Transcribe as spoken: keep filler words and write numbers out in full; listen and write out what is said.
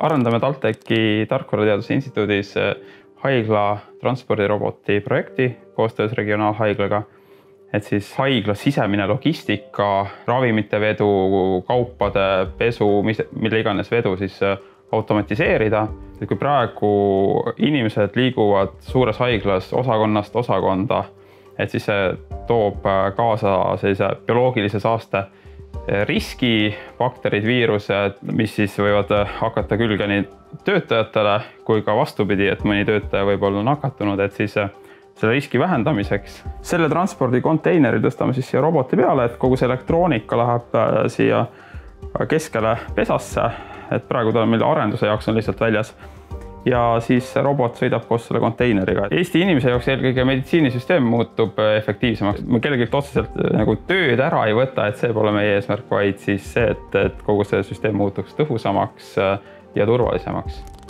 Arendame TalTechi Tarkvarateaduse Instituudis haigla transpordiroboti projekti koostöös regionaalhaiglaga. Et siis haigla sisemine logistika, ravimite vedu, kaupade pesu, mille iganes vedu siis automatiseerida. Et kui praegu inimesed liiguvad suures haiglas osakonnast osakonda, et siis see toob kaasa sellise bioloogilise saaste riski, bakterid, viirused, mis siis võivad hakata külge nii töötajatele kui ka vastupidi, et mõni töötaja võib olla nakatunud, et siis selle riski vähendamiseks. Selle transpordikonteineri tõstame siis siia roboti peale, et kogu see elektroonika läheb siia keskele pesasse, et praegu ta meil arenduse jaoks on lihtsalt väljas. Ja siis robot sõidab koos selle konteineriga. Eesti inimese jaoks eelkõige meditsiinisüsteem muutub efektiivsemaks. Me kellelgi otseselt nagu tööd ära ei võta, et see pole meie eesmärk, vaid siis see, et, et kogu see süsteem muutuks tõhusamaks ja turvalisemaks.